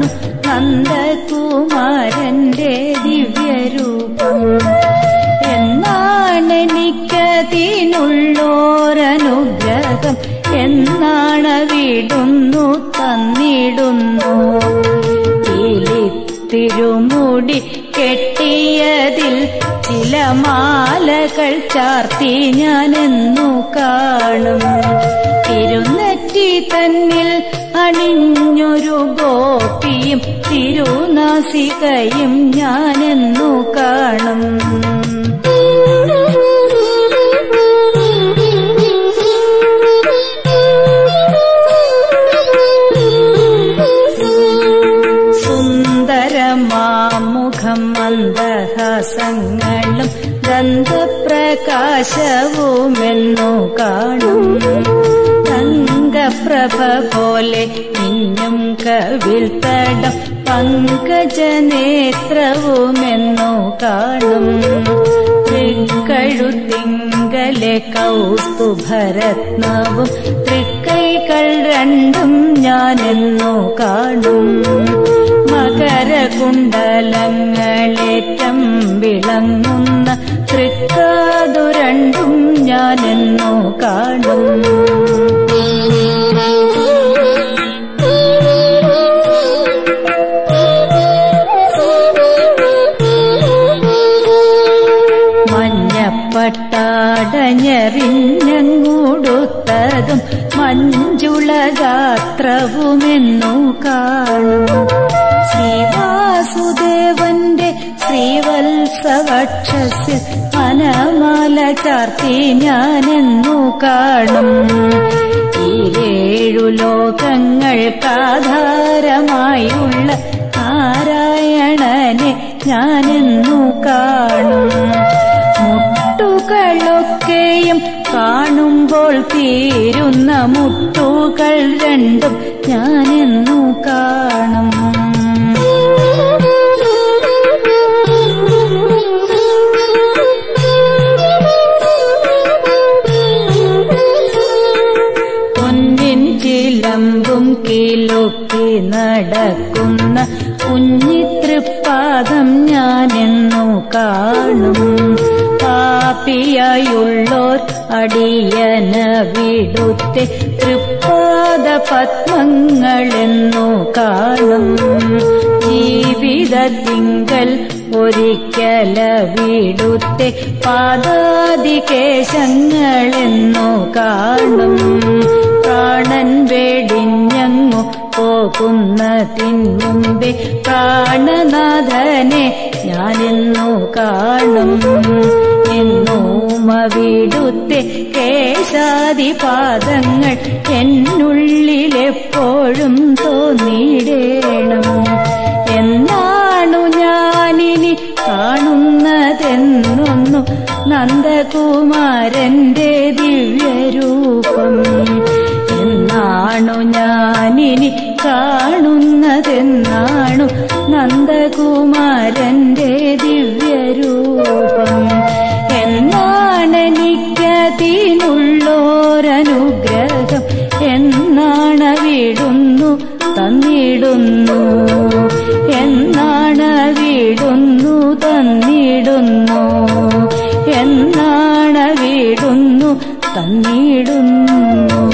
നന്ദകുമാരന്റെ ദിവ്യരൂപം. എന്നാണെനിക്കതിനുള്ളോരനുഗ്രഹം, എന്നാണവിടുന്നു തന്നിടുന്നു. തിരുമുടി കെട്ടിയതിൽ ചില മാലകൾ ചാർത്തി ഞാനെന്നു കാണും. തിരുനെറ്റി തന്നിൽ അണിഞ്ഞൊരു ഗോപിയും തിരുനാസികയും ഞാനെന്നു കാണും. സുന്ദരമാമുഖം മന്ദഹാസങ്ങളും ഗന്ധപ്രകാശവുമെന്നു കാണും. തങ്കപ്രഭ പോലെ മിന്നും കവിൽ തടം പങ്കജനേത്രവുമെന്നു കാണും. തൃക്കഴുത്തിങ്കലെ കൗസ്തുഭരത്നവും തൃക്കൈകൾ രണ്ടും ഞാനെന്നു കാണും. മകരകുണ്ടലങ്ങളേറ്റം വിളങ്ങുന്ന തൃക്കാതു രണ്ടും ഞാനെന്നു കാണും. മഞ്ഞപ്പട്ടാടഞ്ഞെറിഞ്ഞങ്ങൂടുത്തതും മഞ്ജുളഗാത്രവുമെന്നു കാണും. ശ്രീവാസുദേവന്റെ ശ്രീവത്സവക്ഷസ്യ മനമാല ചാർത്തി ഞാനെന്നു കാണും. ഈ 7 ലോകങ്ങൾക്കാധാരമായുള്ള നാരായണനെ ഞാനെന്നു കാണും. മുട്ടുകളൊക്കെയും കാണുമ്പോൾ തീരുന്ന മുട്ടുകൾ രണ്ടും ഞാനെന്നു കാണും. പൊന്നിൻ ചിലമ്പും കിലുക്കി നടക്കുന്ന കുഞ്ഞിത്തൃപ്പാദം ഞാനെന്നു കാണും. പാപിയായുള്ളോർ അടിയന വിടുത്തെ തൃപ്പാദ പത്മങ്ങളെന്നു കാണും. ജീവിതത്തിങ്കൽ ഒരിക്കലവിടുത്തെ പാദാദികേശങ്ങളെന്നു കാണും. പ്രാണൻ വെടിഞ്ഞങ്ങു പോകുന്നതിൻമുമ്പേ പ്രാണനാഥനെ ഞാനെന്നു കാണും. എന്നുമവിടുത്തെ കേശാദിപാദങ്ങൾ എന്നുള്ളിലെപ്പോഴും തോന്നിയിടേണം. എന്നാണു ഞാനിനി കാണുന്നതെന്നൊന്നു നന്ദകുമാരന്റെ ദിവ്യരൂപം. എന്നാണു ഞാനിനി കാണുന്നതെന്നാണു നന്ദകുമാരന്റെ ദിവ്യരൂപം. എന്നാണെനിക്കതിനുള്ളോരനുഗ്രഹം, എന്നാണവിടുന്നു തന്നിടുന്നു. എന്നാണവിടുന്നു തന്നിടുന്നു. എന്നാണവിടുന്നു തന്നിടുന്നു.